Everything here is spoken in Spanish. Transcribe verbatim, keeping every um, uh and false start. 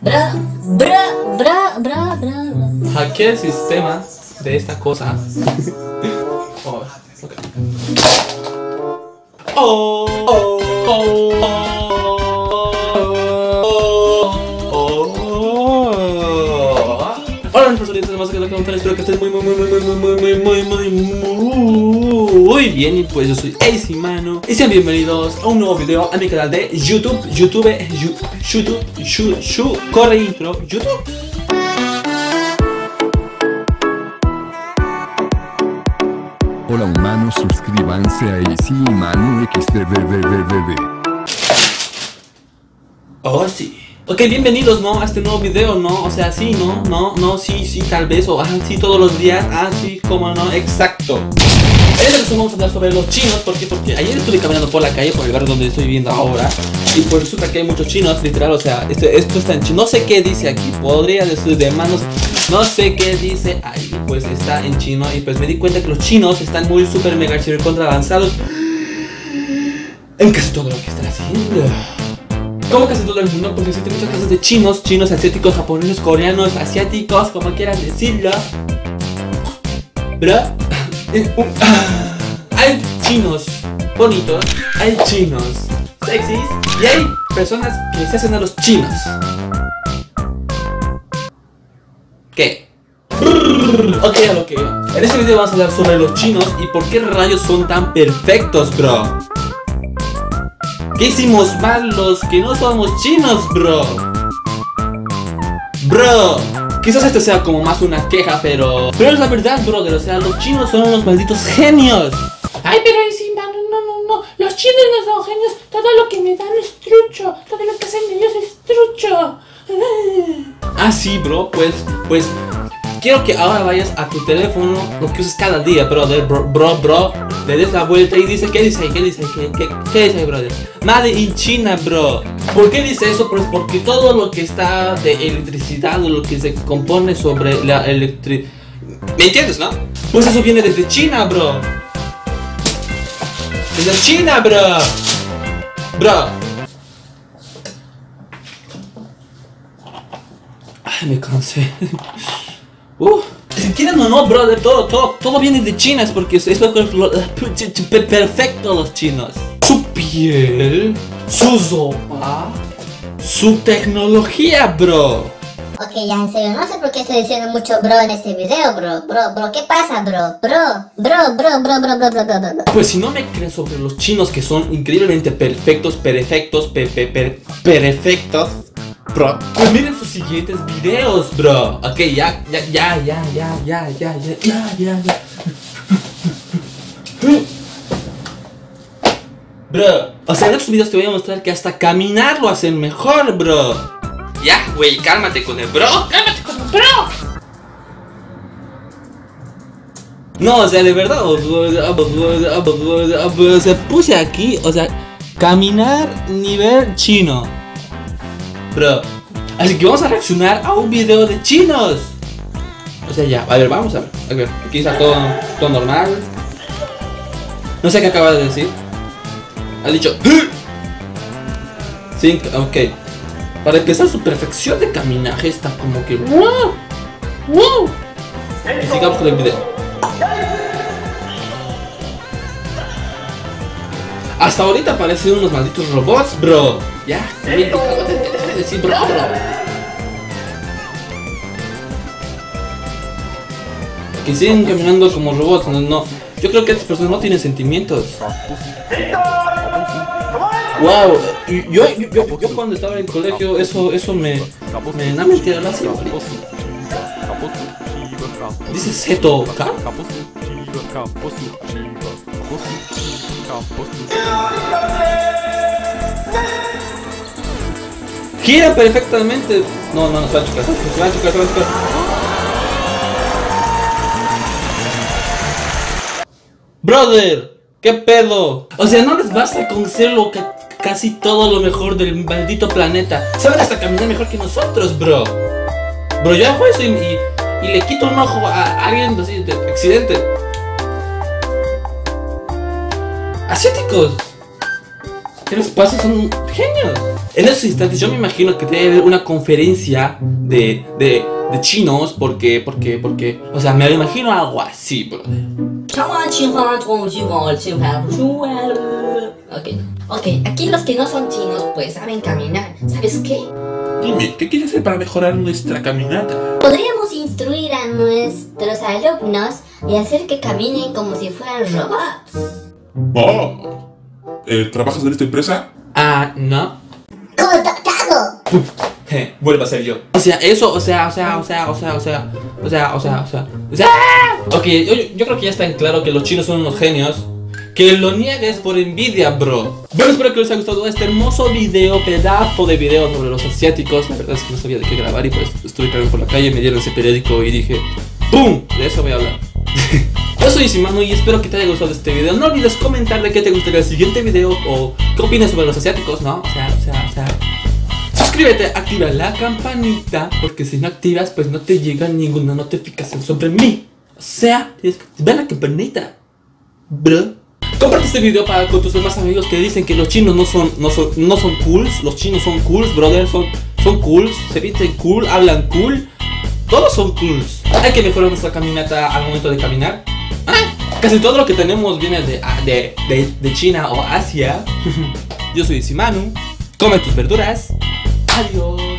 Bro, bro, bro, bro, bro. Hackeé el sistema de esta cosa. Oh, okay. Oh, oh, oh, oh, oh. Hola, mis personitas, además que están, espero que estén muy, muy, muy, muy, muy, muy, muy, muy, muy, muy bien. Y pues yo soy Ace Mano y sean bienvenidos a un nuevo video a mi canal de YouTube, YouTube, YouTube, YouTube, YouTube, corre intro, YouTube. Hola humanos, suscríbanse a Ace Mano X D D D D D. Oh sí. Ok, bienvenidos, ¿no? A este nuevo video, ¿no? O sea, sí, ¿no? No, no, sí, sí, tal vez. O ah, sí, todos los días. Ah, sí, cómo no, exacto. En esta ocasión vamos a hablar sobre los chinos. ¿Por qué? Porque ayer estuve caminando por la calle, por el barrio donde estoy viviendo ahora. Y pues resulta que hay muchos chinos, literal. O sea, este, esto está en chino. No sé qué dice aquí. Podría decir de manos. No sé qué dice ahí. Pues está en chino. Y pues me di cuenta que los chinos están muy súper mega archi contra avanzados en casi todo lo que están haciendo. Como casi todo el mundo, porque existen muchas clases de chinos, chinos, asiáticos, japoneses, coreanos, asiáticos, como quieran decirlo. Bro, hay chinos bonitos, hay chinos sexys y hay personas que se hacen a los chinos. ¿Qué? Ok, a lo que iba. En este video vamos a hablar sobre los chinos y por qué rayos son tan perfectos, bro. ¿Qué hicimos mal los que no somos chinos, bro? Bro, quizás esto sea como más una queja, pero... Pero es la verdad, brother, o sea, los chinos son unos malditos genios. Ay, pero sí, mano, no, no, no. Los chinos no son genios. Todo lo que me dan es trucho. Todo lo que hacen ellos es trucho. Ah, sí, bro, pues, pues... Quiero que ahora vayas a tu teléfono, lo que usas cada día, brother, bro, bro, bro. Le des la vuelta y dice, ¿qué dice ahí? ¿Qué dice ahí? ¿Qué, qué, qué dice ahí, brother? Made in China, bro. ¿Por qué dice eso? Pues porque todo lo que está de electricidad, o lo que se compone sobre la electricidad... ¿Me entiendes, no? Pues eso viene desde China, bro. Desde China, bro. Bro. Ay, me cansé. Uh, si quieren o no, brother, todo, todo, todo viene de China, es porque es, es perfecto los chinos. Su piel, su sopa, su tecnología, bro. Ok, ya en serio, no sé por qué estoy diciendo mucho bro en este video, bro, bro, bro, ¿qué pasa, bro? Bro, bro, bro, bro, bro, bro, bro, bro, bro. Pues si no me creen sobre los chinos que son increíblemente perfectos, perfectos, pe, pe, per, perfectos, bro, pues miren sus siguientes videos, bro. Ok, ya, ya, ya, ya, ya, ya, ya, ya, ya, ya, ya. Bro, o sea, en estos videos te voy a mostrar que hasta caminar lo hacen mejor, bro. Ya, güey, cálmate con el bro, cálmate con el bro. No, o sea, de verdad, o sea, puse aquí, o sea, caminar nivel chino. Bro, así que vamos a reaccionar a un video de chinos. O sea, ya, a ver, vamos a ver. A ver, aquí está todo, todo normal. No sé qué acaba de decir. Ha dicho sí, ok. Para empezar, su perfección de caminaje está como que wow, wow. Y sigamos con el video. Hasta ahorita parecen unos malditos robots, bro. Ya, deja de decir bro, bro. Que siguen caminando como robots, no, no. Yo creo que estas personas no tienen sentimientos. Wow, yo, yo, yo, yo cuando estaba en el colegio, eso, eso me, me, no mentira, lo hacía. Dice Seto acá. Gira perfectamente. No, no, no, se va a chocar, se va a chocar, se va a chocar. Brother, ¿qué pedo? O sea, no les basta con ser lo que casi todo lo mejor del maldito planeta. Saben hasta caminar mejor que nosotros, bro. Bro, yo hago eso y, y, y le quito un ojo a alguien así de accidente. Asiáticos. ¿Qué les pasa? Son genios. En esos instantes yo me imagino que debe haber una conferencia de, de, de chinos porque, porque, porque, o sea, me imagino algo así, brother. Ok, ok, aquí los que no son chinos pues saben caminar. ¿Sabes qué? Dime, ¿qué quieres hacer para mejorar nuestra caminata? Podríamos instruir a nuestros alumnos y hacer que caminen como si fueran robots. Oh, eh, ¿trabajas en esta empresa? Ah, no. ¡Contratado! Je, vuelvo a ser yo. O sea, eso, o sea, o sea, o sea, o sea, o sea, o sea, o sea, o sea, o sea. Ok, yo, yo creo que ya está en claro que los chinos son unos genios. Que lo niegues por envidia, bro. Bueno, espero que les haya gustado este hermoso video, pedazo de video sobre los asiáticos. La verdad es que no sabía de qué grabar y pues estuve caminando por la calle, me dieron ese periódico y dije ¡pum! De eso voy a hablar. Yo soy Simano y espero que te haya gustado este video. No olvides comentar de qué te gustaría el siguiente video o qué opinas sobre los asiáticos, ¿no? O sea, o sea, o sea... Suscríbete, activa la campanita, porque si no activas, pues no te llega ninguna notificación sobre mí. O sea, tienes que activar la campanita, bro. Comparte este video para con tus demás amigos que dicen que los chinos no son, no son, no son cools. Los chinos son cools, brother, son, son cools, se visten cool, hablan cool. Todos son cools. Hay que mejorar nuestra caminata al momento de caminar. Ah, casi todo lo que tenemos viene de, de, de, de China o Asia. Yo soy Simanu. Come tus verduras. Adiós.